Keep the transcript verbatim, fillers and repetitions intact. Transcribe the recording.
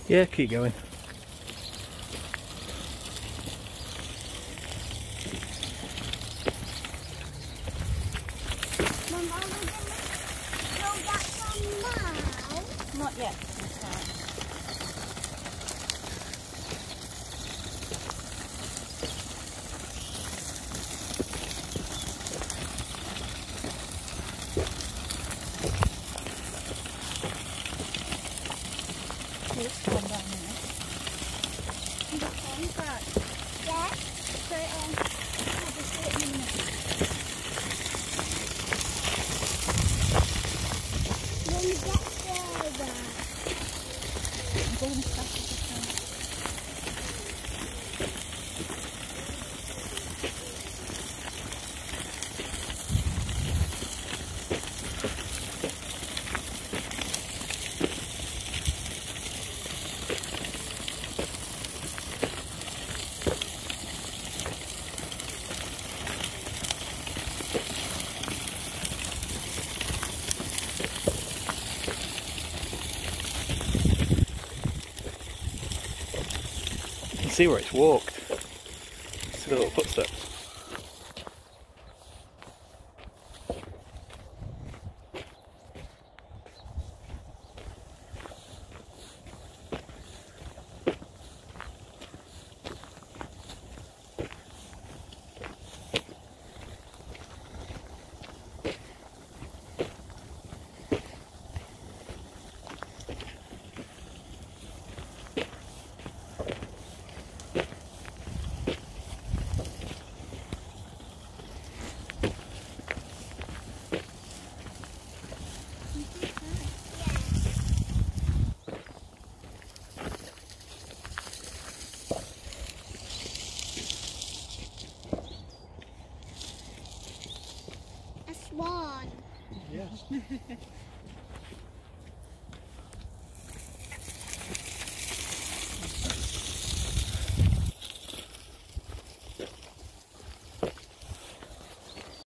Yeah, keep going. Mum, are we going to go that one now? Not yet. Okay. Let's calm down now. Is that on back? Yeah. Straight on. I'll just do it in a minute. When we get further. I'm going as fast as I can. See where it's walked. See the little footsteps. A swan. Yes.